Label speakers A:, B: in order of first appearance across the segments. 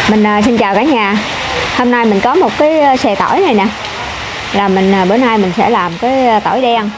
A: Mình xin chào cả nhà. Hôm nay mình có một cái xề tỏi này nè. Là bữa nay mình sẽ làm cái tỏi đen.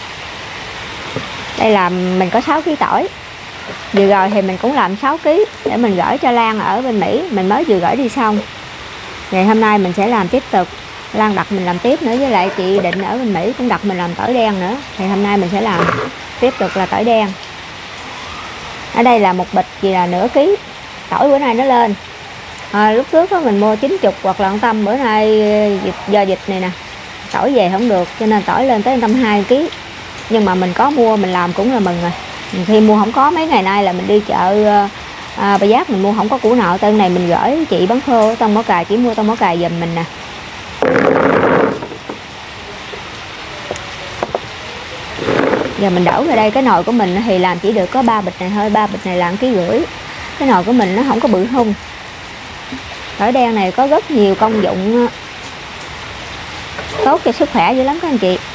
A: Đây là mình có 6 kg tỏi. Vừa rồi thì mình cũng làm 6 kg để mình gửi cho Lan ở bên Mỹ. Mình mới vừa gửi đi xong. Ngày hôm nay mình sẽ làm tiếp tục. Lan đặt mình làm tiếp nữa, với lại chị Định ở bên Mỹ cũng đặt mình làm tỏi đen nữa. Thì hôm nay mình sẽ làm tiếp tục là tỏi đen. Ở đây là một bịch gì là nửa ký. Tỏi bữa nay nó lên. Lúc trước đó mình mua 90 hoặc là 100, bữa nay do dịch này nè, tỏi về không được cho nên tỏi lên tới 120 kg. Nhưng mà mình có mua mình làm cũng là mừng rồi. Khi mua không có, mấy ngày nay là mình đi chợ Bà Giác mình mua không có củ nào. Tên này mình gửi chị bán khô ở Tân Mỏ Cày, chỉ mua Tân Mỏ Cày giùm mình nè. Giờ mình đổ vào đây. Cái nồi của mình thì làm chỉ được có 3 bịch này thôi. 3 bịch này làm 1,5 kg. Cái nồi của mình nó không có bự hung. Tỏi đen này có rất nhiều công dụng tốt cho sức khỏe dữ lắm các anh chị.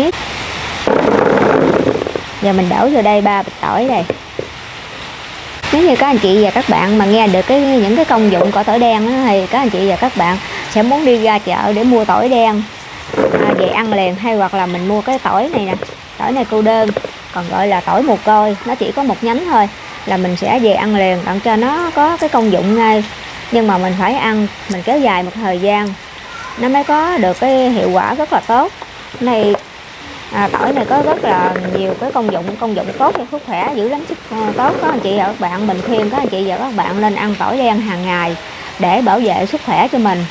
A: Giờ mình đổ vô đây 3 bịch tỏi đây. Nếu như các anh chị và các bạn mà nghe được những cái công dụng của tỏi đen đó, thì các anh chị và các bạn sẽ muốn đi ra chợ để mua tỏi đen về ăn liền, hay hoặc là mình mua cái tỏi này nè. Tỏi này cô đơn, còn gọi là tỏi mồ côi, nó chỉ có một nhánh thôi, là mình sẽ về ăn liền đặng cho nó có cái công dụng ngay. Nhưng mà mình phải ăn, mình kéo dài một thời gian nó mới có được cái hiệu quả rất là tốt. Này tỏi này có rất là nhiều cái công dụng tốt cho sức khỏe dữ lắm, tốt các anh chị và các bạn. Mình khuyên các anh chị và các bạn nên ăn tỏi đen hàng ngày để bảo vệ sức khỏe cho mình.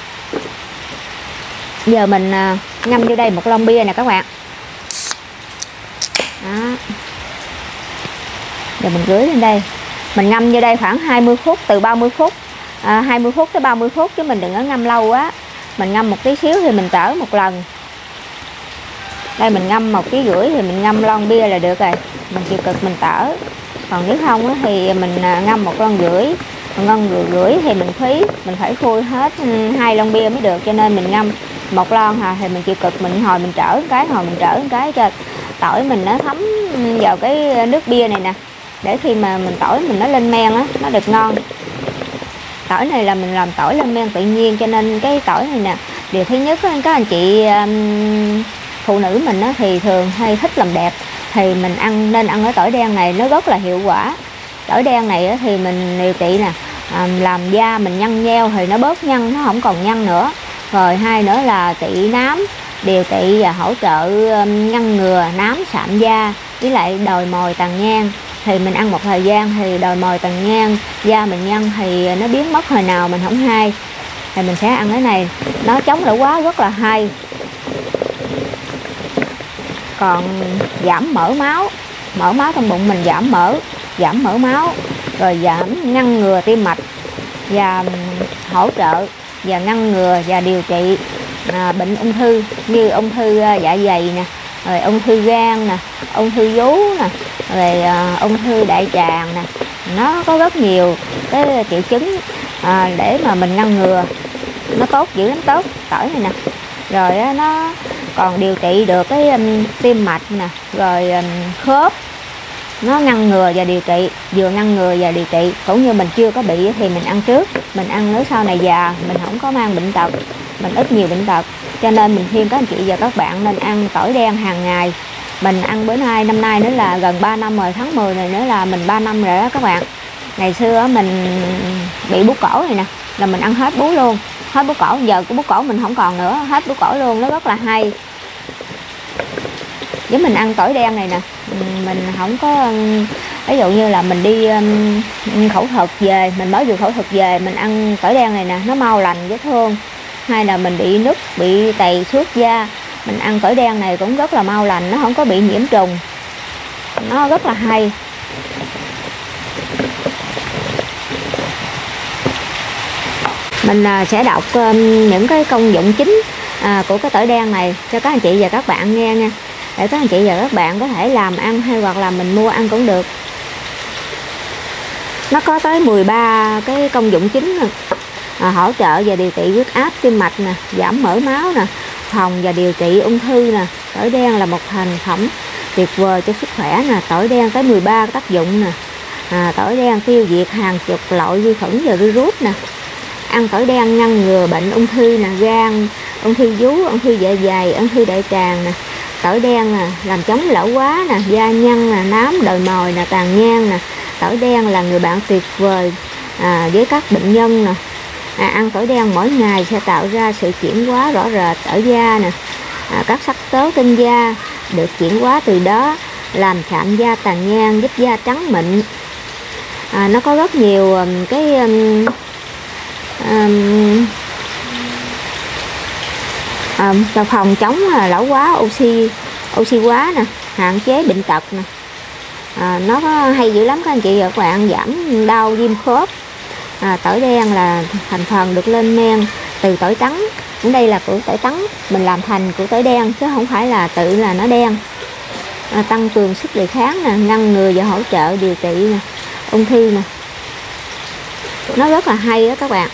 A: Giờ mình ngâm vô đây một lon bia nè các bạn. Đó. Giờ mình rưới lên đây, mình ngâm vô đây khoảng 20 phút, từ 30 phút 20 phút tới 30 phút, chứ mình đừng có ngâm lâu quá. Mình ngâm một tí xíu thì mình tở một lần. Đây mình ngâm 1,5 kg thì mình ngâm lon bia là được rồi. Mình chịu cực mình tở. Còn nếu không thì mình ngâm 1,5 lon. Còn lon rưỡi thì mình phí, mình phải khui hết 2 lon bia mới được, cho nên mình ngâm 1 lon thì mình chịu cực, mình hồi mình trở một cái cho tỏi mình nó thấm vào cái nước bia này nè, để khi mà mình tỏi mình nó lên men á, nó được ngon. Tỏi này là mình làm tỏi lên men tự nhiên, cho nên cái tỏi này nè, điều thứ nhất các anh chị phụ nữ mình á, thì thường hay thích làm đẹp, thì mình nên ăn cái tỏi đen này, nó rất là hiệu quả. Tỏi đen này á, thì mình điều trị nè, làm da mình nhăn nheo thì nó bớt nhăn, nó không còn nhăn nữa. Rồi hai nữa là trị nám, điều trị và hỗ trợ ngăn ngừa nám sạm da, với lại đồi mồi tàn nhang. Thì mình ăn một thời gian thì đồi mồi tàn nhang, da mình nhăn thì nó biến mất hồi nào mình không hay. Thì mình sẽ ăn cái này, nó chống lão hóa rất là hay. Còn giảm mỡ máu trong bụng mình, giảm mỡ máu, rồi giảm ngăn ngừa tim mạch, và hỗ trợ và ngăn ngừa và điều trị bệnh ung thư, như ung thư dạ dày nè, rồi ung thư gan nè, ung thư vú nè, rồi ung thư đại tràng nè. Nó có rất nhiều cái triệu chứng để mà mình ngăn ngừa. Nó tốt dữ lắm, tốt tỏi này nè. Rồi nó còn điều trị được cái tim mạch nè, rồi khớp. Nó ngăn ngừa và điều trị, vừa ngăn ngừa và điều trị. Cũng như mình chưa có bị thì mình ăn trước, mình ăn nữa sau này già mình không có mang bệnh tật, mình ít nhiều bệnh tật. Cho nên mình khuyên các anh chị và các bạn nên ăn tỏi đen hàng ngày. Mình ăn bữa nay, năm nay nữa là gần 3 năm rồi, tháng 10 này nữa là mình 3 năm rồi đó các bạn. Ngày xưa mình bị bú cổ này nè, là mình ăn hết bú luôn, hết bú cổ. Giờ cái bú cổ mình không còn nữa, hết bú cổ luôn, nó rất là hay. Với mình ăn tỏi đen này nè, mình không có, ví dụ như là mình đi phẫu thuật về, mình mới vừa phẫu thuật về, mình ăn tỏi đen này nè, nó mau lành vết thương. Hay là mình bị nứt, bị tầy xước da, mình ăn tỏi đen này cũng rất là mau lành, nó không có bị nhiễm trùng, nó rất là hay. Mình sẽ đọc những cái công dụng chính của cái tỏi đen này cho các anh chị và các bạn nghe nha, để các anh chị và các bạn có thể làm ăn, hay hoặc là mình mua ăn cũng được. Nó có tới 13 cái công dụng chính nè. Hỗ trợ và điều trị huyết áp, tim mạch nè, giảm mỡ máu nè, phòng và điều trị ung thư nè. Tỏi đen là một thành phẩm tuyệt vời cho sức khỏe nè. Tỏi đen tới 13 tác dụng nè. Tỏi đen tiêu diệt hàng chục loại vi khuẩn và virus nè. ăn tỏi đen ngăn ngừa bệnh ung thư nè, gan, ung thư vú, ung thư dạ dày, ung thư đại tràng nè. Tỏi đen làm chống lão hóa nè, da nhăn nè, nám, đồi mồi nè, tàn nhang nè. Tỏi đen là người bạn tuyệt vời với các bệnh nhân nè. Ăn tỏi đen mỗi ngày sẽ tạo ra sự chuyển hóa rõ rệt ở da nè. Các sắc tố trên da được chuyển hóa, từ đó làm sạm da, tàn nhang, giúp da trắng mịn. Nó có rất nhiều cái phòng chống lão hóa, oxy hóa nè, hạn chế bệnh tật nè. Nó có hay dữ lắm các anh chị và các bạn, giảm đau viêm khớp. Tỏi đen là thành phần được lên men từ tỏi trắng. Ở đây là của tỏi trắng mình làm thành của tỏi đen, chứ không phải là tự là nó đen. Tăng cường sức đề kháng nè, ngăn ngừa và hỗ trợ điều trị nè, ung thư nè. Nó rất là hay đó các bạn.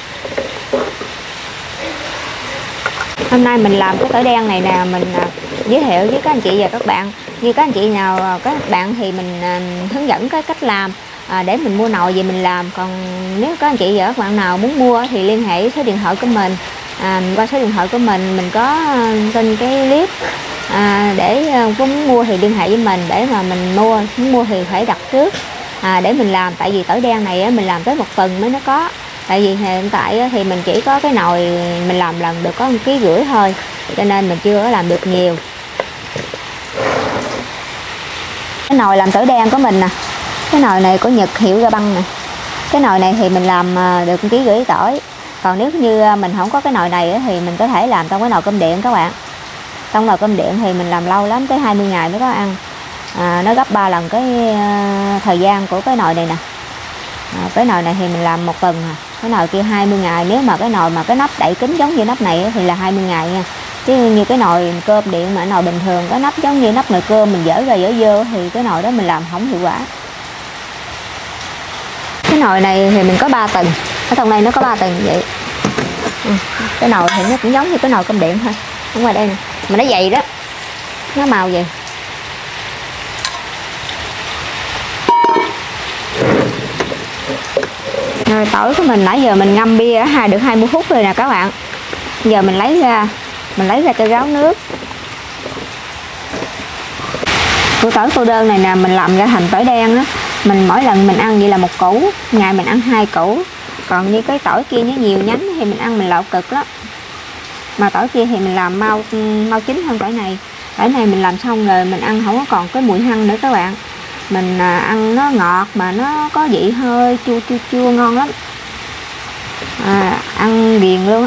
A: Hôm nay mình làm cái tỏi đen này nè, mình giới thiệu với các anh chị và các bạn. Như các anh chị nào, các bạn thì mình hướng dẫn cái cách làm để mình mua nồi về mình làm. Còn nếu các anh chị và các bạn nào muốn mua thì liên hệ số điện thoại của mình. Qua số điện thoại của mình có trên cái clip, để muốn mua thì liên hệ với mình để mà mình mua. Muốn mua thì phải đặt trước để mình làm, tại vì tỏi đen này mình làm tới 1 tuần mới nó có. Tại vì hiện tại thì mình chỉ có cái nồi mình làm lần được có 1,5 kg thôi, cho nên mình chưa có làm được nhiều. Cái nồi làm tỏi đen của mình nè, cái nồi này của Nhật hiệu Ga Băng nè. Cái nồi này thì mình làm được 1,5 kg tỏi. Còn nếu như mình không có cái nồi này thì mình có thể làm trong cái nồi cơm điện các bạn. Trong nồi cơm điện thì mình làm lâu lắm, tới 20 ngày mới có ăn. Nó gấp 3 lần cái thời gian của cái nồi này nè. Cái nồi này thì mình làm 1 tuần. Cái nồi kia 20 ngày. Nếu mà cái nồi mà cái nắp đậy kín giống như nắp này thì là 20 ngày nha. Chứ như cái nồi cơm điện mà nồi bình thường, cái nắp giống như nắp nồi cơm mình dỡ ra dỡ vô thì cái nồi đó mình làm không hiệu quả. Cái nồi này thì mình có 3 tầng. Ở trong đây nó có 3 tầng như vậy. Cái nồi thì nó cũng giống như cái nồi cơm điện thôi. Ở ngoài đây nè, mà nó dày đó, nó màu vậy. Rồi tỏi của mình nãy giờ mình ngâm bia được 20 phút rồi nè các bạn. Giờ mình lấy ra cho ráo nước. Củ tỏi cô đơn này nè, mình làm ra thành tỏi đen đó. Mình mỗi lần mình ăn vậy là 1 củ, ngày mình ăn 2 củ. Còn như cái tỏi kia nó nhiều nhánh thì mình ăn mình lạo cực lắm. Mà tỏi kia thì mình làm mau chín hơn tỏi này. Tỏi này mình làm xong rồi mình ăn không có còn cái mùi hăng nữa các bạn. Mình ăn nó ngọt mà nó có vị hơi chua ngon lắm. Ăn ghiền luôn á.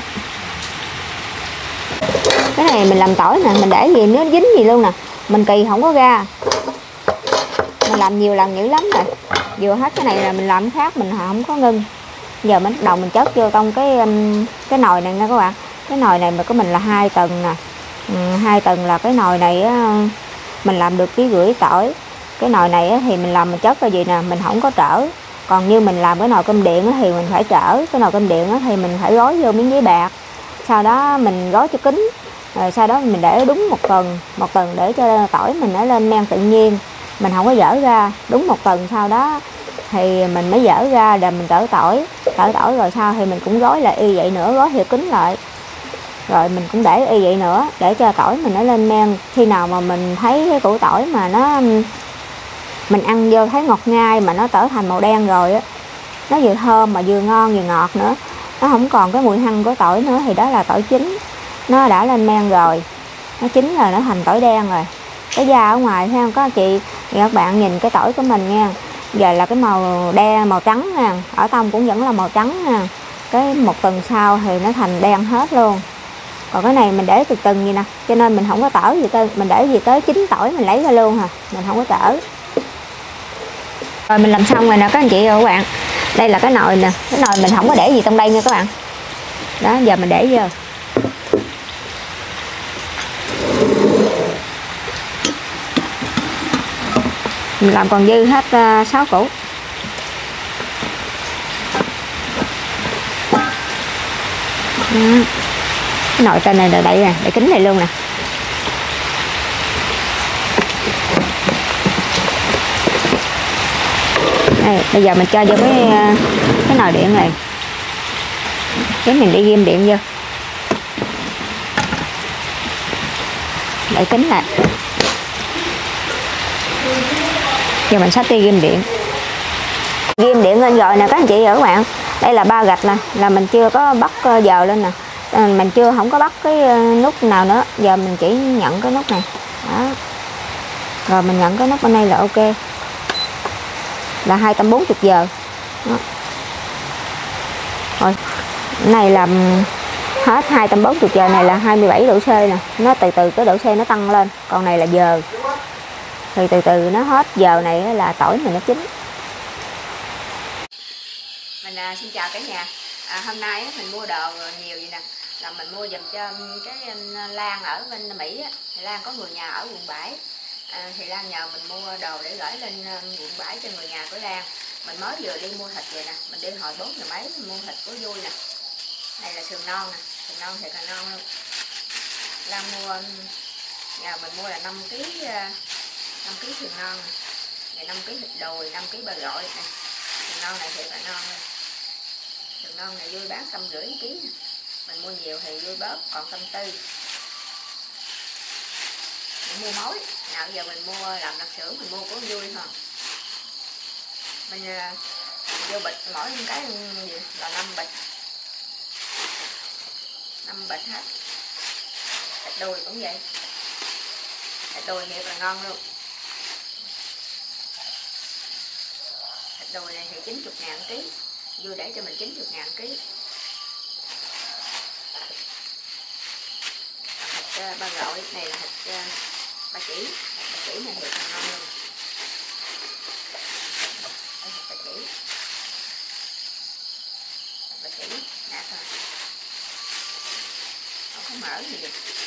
A: Cái này mình làm tỏi nè, mình để gì nó dính gì luôn nè. Mình kỳ không có ra. Mình làm nhiều lần dữ lắm rồi. Vừa hết cái này là mình làm khác, mình không có ngưng. Giờ mình bắt đầu mình chớt vô trong cái nồi này nha các bạn. Cái nồi này mà của mình là 2 tầng nè. 2 tầng là cái nồi này mình làm được 1,5 kg tỏi. Cái nồi này thì mình làm mình chớt cái gì nè, mình không có trở. Còn như mình làm cái nồi cơm điện thì mình phải trở. Cái nồi cơm điện thì mình phải gói vô miếng giấy bạc. Sau đó mình gói cho kín. Rồi sau đó mình để đúng 1 tuần để cho tỏi mình nó lên men tự nhiên. Mình không có dở ra. Đúng 1 tuần sau đó thì mình mới dở ra để mình tỏi. Tỏi rồi sau thì mình cũng gói lại y vậy nữa, gói thiệt kín lại. Rồi mình cũng để y vậy nữa để cho tỏi mình nó lên men. Khi nào mà mình thấy cái củ tỏi mà mình ăn vô thấy ngọt ngai mà nó trở thành màu đen rồi á, nó vừa thơm mà vừa ngon vừa ngọt nữa, nó không còn cái mùi hăng của tỏi nữa thì đó là tỏi chín, nó đã lên men rồi, nó chín rồi, nó thành tỏi đen rồi. Cái da ở ngoài thấy không các chị thì các bạn nhìn cái tỏi của mình nha, giờ là cái màu đen màu trắng nha, ở trong cũng vẫn là màu trắng nha. Cái 1 tuần sau thì nó thành đen hết luôn. Còn cái này mình để từ tuần vậy nè, cho nên mình không có tỏi gì tới, mình để gì tới 9 tỏi mình lấy ra luôn hả, mình không có tỏi. Rồi mình làm xong rồi nè các anh chị và các bạn. Đây là cái nồi nè, cái nồi mình không có để gì trong đây nha các bạn. Đó, giờ mình để vô. Mình làm còn dư hết 6 củ. Cái nồi trên này là đậy nè, đậy kính này luôn nè. Đây, bây giờ mình cho vô cái nồi điện này. Cái mình đi ghim điện vô. Đậy kính lại. Giờ mình xách đi ghim điện. Ghim điện lên rồi nè các anh chị và các bạn. Đây là 3 gạch là mình chưa có bắt giờ lên nè. Mình không có bắt cái nút nào nữa. Giờ mình chỉ nhận cái nút này. Đó. Rồi mình nhận cái nút bên đây là ok. Là 240 giờ. Đó. Rồi. Cái này là hết 240 giờ này là 27 độ C nè. Nó từ từ cái độ C nó tăng lên. Còn này là giờ. Thì từ từ nó hết giờ này là tỏi mình nó chín. Mình xin chào cả nhà. Hôm nay mình mua đồ nhiều vậy nè. Là mình mua dùm cho cái Lan ở bên Mỹ á. Thì Lan có người nhà ở quận 7. Thì Lan nhờ mình mua đồ để gửi lên quận 7 cho người nhà của Lan. Mình mới vừa đi mua thịt vậy nè. Mình đi hồi 4 giờ mấy mình mua thịt của vui nè. Này là sườn non nè. Sườn non thiệt là non luôn. Lan mua nhà mình mua là 5 kg sườn non nè. Này 5 kg thịt đùi, 5 kg bò gọi nè. Sườn non này thiệt là non luôn. Sườn non này vui bán 150 kg. Mình mua nhiều thì vui bớt còn 140. Mình mua mối. Nào giờ mình mua làm đặc xưởng mình mua của vui thôi. Mình vô bịch mỗi cái gì là 5 bịch. 5 bịch hết. Thịt đùi cũng vậy. Thịt đùi thiệt là ngon luôn. Thịt đùi này thì 90.000 kg. Vui để cho mình 90.000 kg. Thịt ba gọi này là thịt ba chỉ. Ba chỉ này thiệt là ngon luôn. Đây thịt ba chỉ. Thịt ba chỉ nạc thôi. Không có mỡ gì.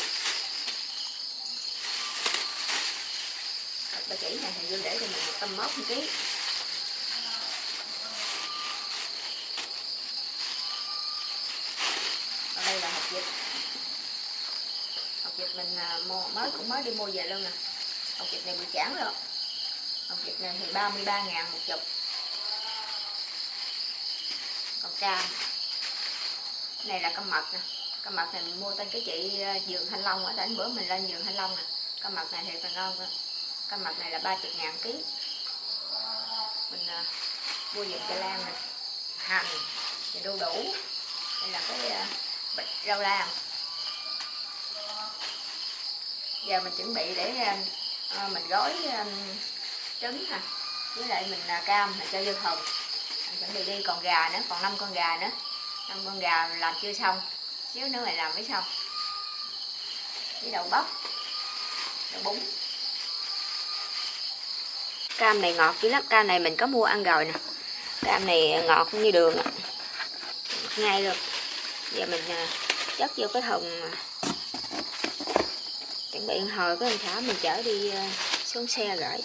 A: Thịt ba chỉ này thì vui để cho mình 101 kg. Còn đây là hột vịt. Hột vịt mình cũng mới đi mua về luôn nè. Hột vịt này bị chản rồi. Hột vịt này thì 33.000 một chục. Còn cam. Cái này là cam mật nè. Cam mật này mình mua tên cái chị vườn Thanh Long ở đánh bữa mình lên vườn Thanh Long nè. Cam mật này thì còn ngon nữa. Cam mật này là 30.000 kg. Mình mua giùm cho Lan nè. Hành, và đu đủ. Đây là cái bịch rau lan. Giờ mình chuẩn bị để mình gói trứng nè. Với lại mình cam cho vô thùng. Chuẩn bị đi còn gà nữa, còn 5 con gà nữa. 5 con gà làm chưa xong. Xíu nữa mình làm mới xong. Với đậu bắp, đậu bún. Cam này ngọt dữ lắm. Cam này mình có mua ăn rồi nè. Cam này ngọt như đường. Ngay luôn. Giờ mình chất vô cái thùng. Chuẩn bị hồi cái thả mình chở đi xuống xe gửi.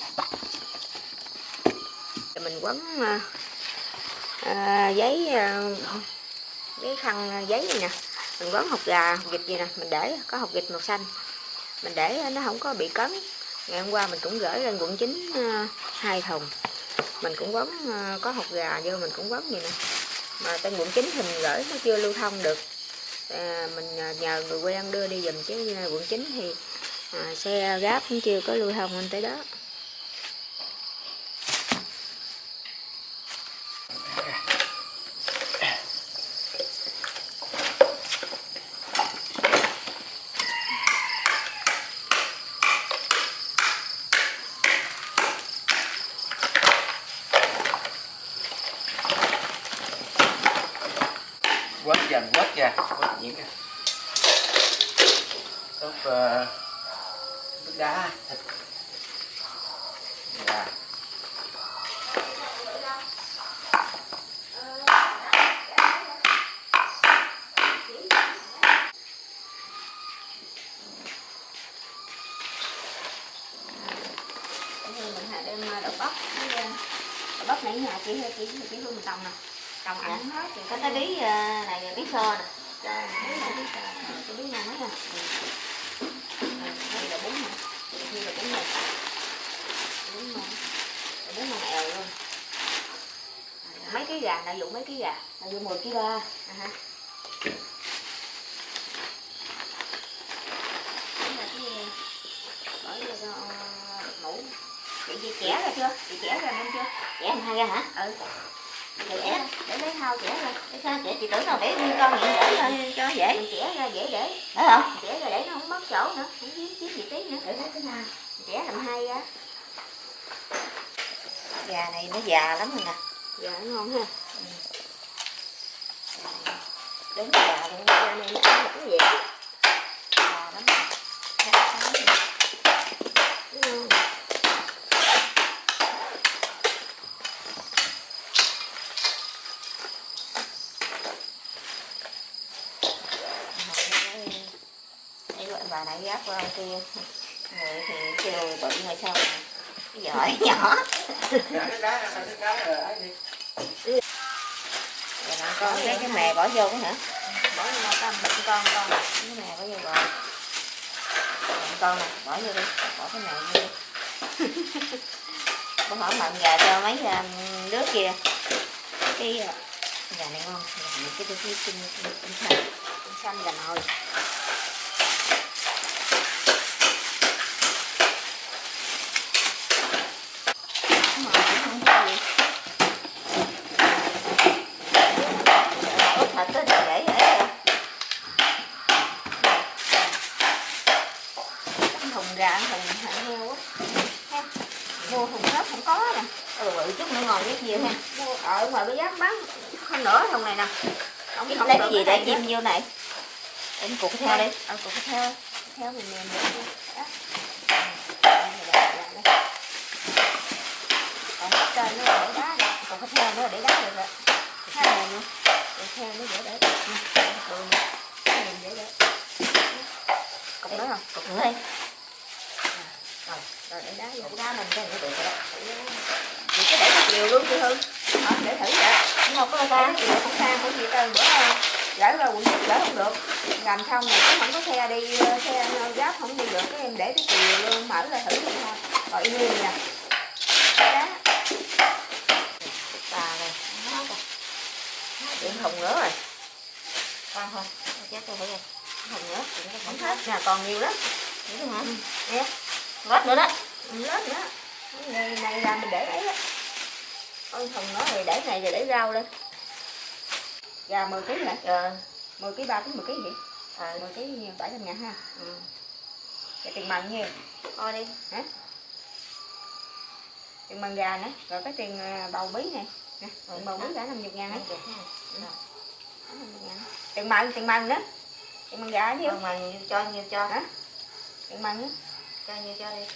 A: Rồi mình quấn giấy khăn giấy này nè. Mình quấn hột gà, hột vịt gì nè. Mình để có hột vịt màu xanh. Mình để nó không có bị cấn. Ngày hôm qua mình cũng gửi lên quận 9 2 thùng. Mình cũng quấn có hột gà vô mình cũng quấn vậy nè. Mà tên quận 9 thì mình gửi nó chưa lưu thông được. Mình nhờ người quen đưa đi giùm chứ quận 9 thì xe gáp cũng chưa có lưu thông lên tới đó.
B: Quét ra nhiễm kìa. Ướp nước đá thịt gà.
A: Mình đem đậu bắp với đậu bắp nãy nhà chị Hương mình trồng nè. Trồng ăn hết thì có cái bí này là bí sơ nè. Cái bí này mấy nè. Đây là bún nè. Đây là bún này. Bún măng èo luôn. Mấy ký gà, đại dụng mấy ký gà. Đại dụng 10 kg ba. Chị chẻ ra chưa? Chị chẻ ra nên chưa? Chẻ thành hai ra hả? Ừ. Chẻ để lấy thau chẻ ra. Để sao chẻ? Chị tưởng đâu để nguyên con vậy để cho dễ. Mình chẻ ra dễ để. Phải không? Chẻ ra để nó không mất chỗ nữa, không chiếm gì tí nữa. Để thấy thế nào? Chẻ làm hai ra. Gà này nó già lắm rồi nè. Gà nó ngon ha. Ừ. Đến gà này nó ăn cũng dễ. Già lắm. Bà này gáp qua kia người thì kêu bự rồi sao mà cái giỏi nhỏ rồi con lấy cái mè bỏ vô hả? Bỏ vô con bịnh con cái mè bỏ vô rồi con này bỏ vô đi, bỏ cái mè vô đi. Bữa hỏi mận gà cho mấy đứa kia cái gà này ngon, gà này cái xanh gà nồi. Gà thùng hạng heo á, mua thùng hết không có nè, bự chút nữa ngon biết nhiều ha. Mua ở ngoài bây giá bán không nửa thùng này nè. Ông không lấy cái gì để chim vô này? Em cục theo đi. Cục theo mình mềm được đó. Còn cái trên nó để đá, cục theo nó để đá được rồi. Khá mềm luôn. Cục theo nó dễ để. Đường mềm dễ để. Cục nữa không? Cục nữa đi. Rồi để đá vô đá mình cái này được rồi đó. Chị cứ để cái chiều luôn chị Hương. Để thử vậy. Không có ta. Chị không sang của chị tên bữa gửi ra quận gửi không được. Làm xong rồi cũng không có xe đi, xe giáp không đi được, cái em để cái chiều luôn mở ra thử vậy thôi. Rồi yên yên nè. Đá. Bà này, nó kìa. Điện thùng nữa rồi. Con thôi, chết tôi thử rồi. Thùng nữa, không hết nè, còn nhiều lắm. Vậy hả? Nè. Lết nữa đó. Lết nữa. Cái này là mình để đấy á. Con thùng nó thì để này rồi để rau lên. Gà 10 kg hả? 10 kg 3 kg 10 kg vậy? 10 kg nhiêu? 700.000 ha. Rồi tiền mần nhiêu? Thôi đi. Hả? Tiền mần gà nữa. Rồi cái tiền bầu bí này. Nè, tiền bầu bí cả 50.000 ấy. 50.000. Tiền mần nữa. Tiền mần gà nhiêu? Tiền mần cho nhiêu cho? Hả? Tiền mần nữa. Cho nhiêu cho đi.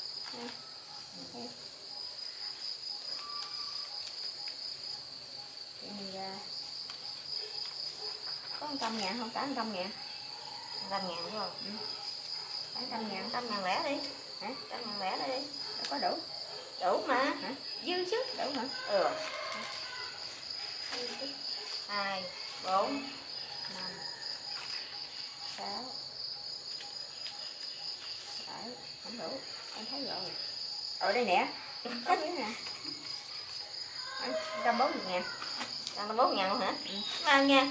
A: Có 100.000 không? 800.000. 100.000 đúng không? 800.000. 100.000 lẻ đi. Hả? 100.000 lẻ đi. Có đủ. Đủ mà. Hả? Dư chứ. Đủ hả? 2, 4, 5, 6, 7, không đủ. Em thấy rồi. Ở đây nè. Có dưới nè. 140.000. 140.000 luôn hả? Ăn nha.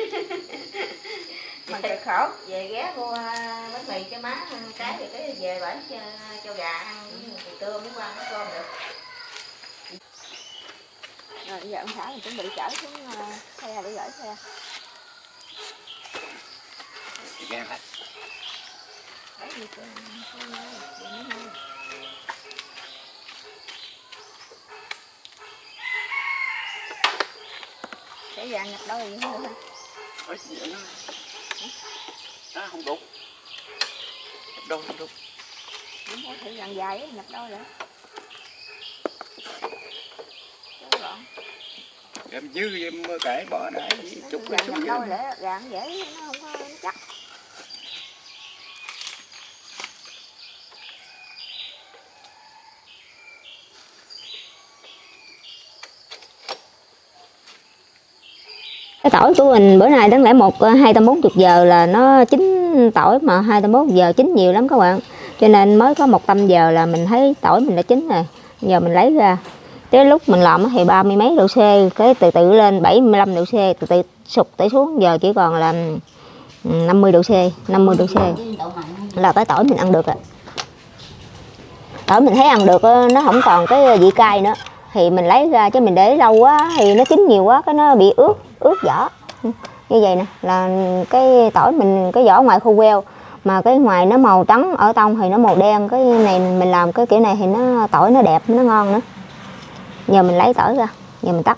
A: Mà cực khổ. Về ghé mua bánh mì cho má cái rồi cái về bển cho gà ăn thì trưa mới qua ăn cơm được. Rồi bây giờ ông xã mình chuẩn bị chở xuống xe để gửi xe.
B: Ghê vậy.
A: Đấy gì cơ, để vàng nhập đôi gì không nữa hả?
B: Ôi gì vậy nó không đúng. Nhập đôi không đúng.
A: Không có thử vàng dài á, nhập đôi rồi.
B: Em dư em kể bỏ để chút cái xuống
A: đôi để gạn dễ nó không có chắc. Cái tỏi của mình bữa nay đáng lẽ 240 giờ là nó chín tỏi, mà 240 giờ chín nhiều lắm các bạn. Cho nên mới có 100 giờ là mình thấy tỏi mình đã chín rồi. Giờ mình lấy ra. Tới lúc mình làm thì 30 mấy độ C, cái từ từ lên 75 độ C, từ từ sụt tỏi xuống, giờ chỉ còn là 50 độ C, 50 độ C là cái tỏi mình ăn được rồi. Tỏi mình thấy ăn được, nó không còn cái vị cay nữa thì mình lấy ra, chứ mình để lâu quá thì nó chín nhiều quá cái nó bị ướt vỏ. Như vậy nè là cái tỏi mình, cái vỏ ngoài khô queo mà cái ngoài nó màu trắng, ở trong thì nó màu đen. Cái này mình làm cái kiểu này thì nó tỏi nó đẹp, nó ngon nữa. Giờ mình lấy tỏi ra, giờ mình tắt.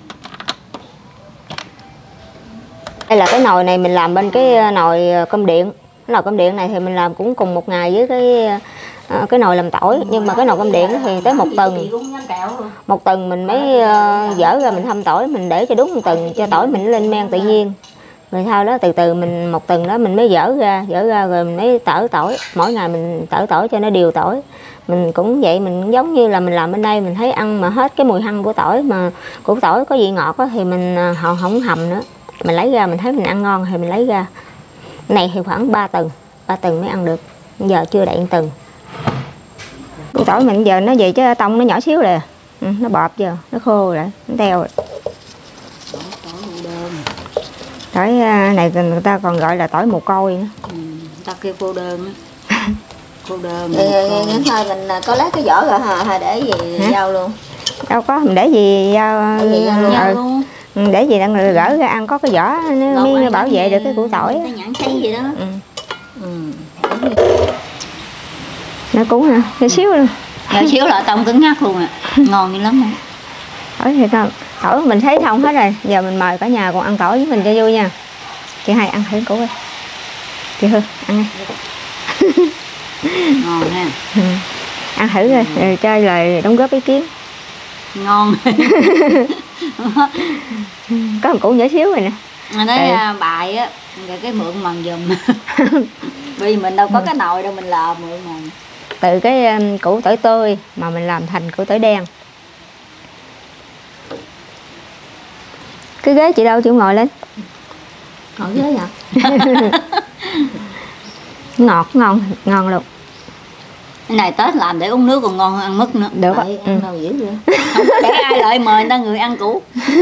A: Đây là cái nồi này mình làm bên cái nồi cơm điện. Cái nồi cơm điện này thì mình làm cũng cùng một ngày với cái nồi làm tỏi, nhưng mà cái nồi cơm điện thì tới một tuần mình mới dỡ ra mình hâm tỏi, mình để cho đúng một tuần cho tỏi mình lên men tự nhiên. Rồi sau đó từ từ mình một tuần đó mình mới dỡ ra rồi mình mới tỏi tỏi, mỗi ngày mình tỏi cho nó đều tỏi. Mình cũng vậy, mình giống như là mình làm bên đây, mình thấy ăn mà hết cái mùi hăng của tỏi, mà của tỏi có vị ngọt đó, thì mình không hầm nữa, mình lấy ra mình thấy mình ăn ngon thì mình lấy ra. Cái này thì khoảng 3 tuần mới ăn được, giờ chưa đầy 1 tuần. Củ tỏi mình giờ nó về chứ tông nó nhỏ xíu rồi, nó bọt giờ, nó khô rồi, nó teo rồi. Tỏi này người ta còn gọi là tỏi mồ côi nữa.
C: Người ta kêu cô đơn á. Cô đơn.
A: Thôi mình có lấy cái vỏ rồi hả, để gì rau luôn. Đâu có, mình để gì rau luôn. Để gì đang gỡ ra ăn có cái vỏ nó mới bảo vệ được cái củ tỏi.
C: Cái nhãn xay gì đó.
A: Nó cũng hả, nhỏ xíu luôn.
C: Nhỏ xíu là tông cứng ngắc luôn à. Ngon dữ lắm.
A: Tỏi thì không, tỏi mình thấy xong hết rồi. Giờ mình mời cả nhà còn ăn tỏi với mình cho vui nha. Chị Hai ăn thử củ đi. Chị Hương ăn đi.
C: Ngon ha.
A: Ăn thử rồi cho lời đóng góp ý kiến.
C: Ngon.
A: Có một củ nhỏ xíu rồi nè.
C: Nói bài á, rồi cái mượn mần giùm. Vì mình đâu có cái nồi đâu, mình lò mượn mần.
A: Từ cái củ tỏi tươi mà mình làm thành củ tỏi đen. Cái ghế chị đâu, chị ngồi lên.
C: Ngồi ghế hả?
A: Ngọt, ngon luôn.
C: Cái này Tết làm để uống nước còn ngon hơn ăn mứt nữa.
A: Được á.
C: Ăn đâu dữ vậy? Không có để ai lại mời người ta người ăn củ.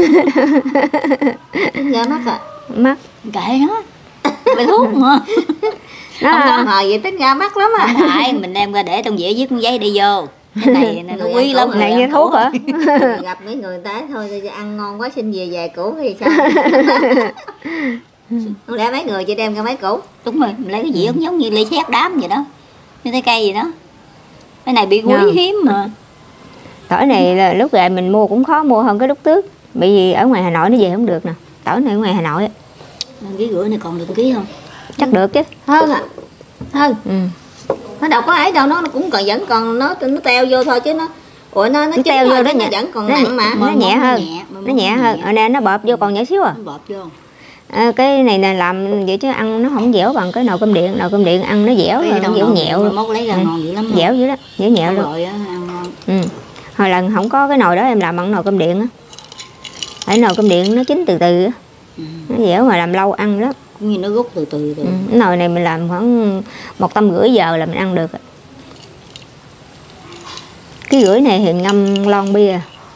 A: Ra mắt à? Mắt.
C: Kệ nó. Bài thuốc mà.
A: Nó
C: không có
A: hồi vậy tính ra mắt lắm à.
C: Không phải, mình đem ra để trong dĩa viết con giấy đi vô. Cái này nó quý lắm.
A: Này như thuốc hả?
D: Gặp mấy người tới thôi ăn ngon quá xin về vài củ thì sao? Không lẽ mấy người chỉ đem ra mấy củ?
C: Đúng rồi, mình lấy cái dĩa giống như ly xét đám vậy đó, như trái cây gì đó. Cái này bị quý hiếm mà.
A: Tỏi này là lúc về mình mua cũng khó mua hơn cái lúc trước, bởi vì ở ngoài Hà Nội nó về không được nè. Tỏi này ở ngoài Hà Nội á.
C: Ký gửi này còn được ký không?
A: Chắc được chứ.
D: Hơn à? Hơn. Nó đâu có ấy đâu, nó cũng còn vẫn còn nó teo vô thôi chứ nó. Ủa nó
A: teo vô đó,
D: nó vẫn còn nặng mà.
A: Nó nhẹ hơn. Nó nhẹ hơn. Ở đây nó bọt vô còn nhỏ xíu à.
C: Bọt vô.
A: Cái này là làm vậy chứ ăn nó không dẻo bằng cái nồi cơm điện. Nồi cơm điện ăn nó dẻo rồi, nó dẻo nhẹo luôn.
C: Mốt lấy ra ngon dữ lắm.
A: Dẻo dữ đó, dẻo nhẹo luôn.
C: Rồi á, ăn ngon.
A: Hồi lần không có cái nồi đó em làm bằng nồi cơm điện á. Tại nồi cơm điện nó chín từ từ á. Nó dẻo mà làm lâu ăn đó.
C: Cũng như nó rút từ từ.
A: Cái nồi này mình làm khoảng 150 giờ là mình ăn được. Cái rưỡi này thì ngâm lon bia.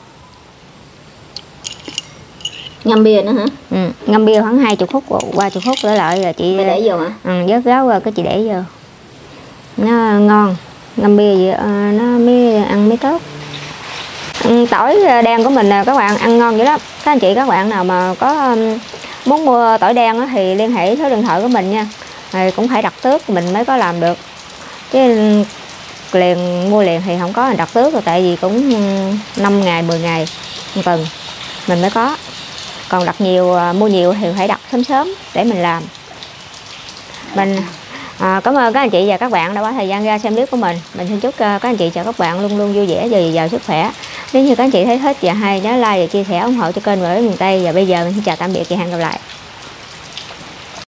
D: Ngâm bia nữa hả?
A: Ngâm bia khoảng 20 phút, 30 phút trở lại rồi chị
D: để vô hả?
A: Vớt ráo qua cái chị để vô. Nó ngon. Ngâm bia vậy nó mới ăn mới tốt. Tỏi đen của mình các bạn ăn ngon dữ lắm. Các anh chị các bạn nào mà có muốn mua tỏi đen thì liên hệ số điện thoại của mình nha. Thì cũng phải đặt trước mình mới có làm được. Chứ mua liền thì không có đặt trước rồi, tại vì cũng 5 ngày 10 ngày 1 tuần mình mới có. Còn đặt nhiều, mua nhiều thì phải đặt sớm để mình làm. Mình cảm ơn các anh chị và các bạn đã bỏ thời gian ra xem clip của mình. Mình xin chúc các anh chị và các bạn luôn luôn vui vẻ và giàu sức khỏe. Nếu như các anh chị thấy thích và hay, nhớ like và chia sẻ ủng hộ cho kênh Người Miền Tây. Và bây giờ mình xin chào tạm biệt và hẹn gặp lại.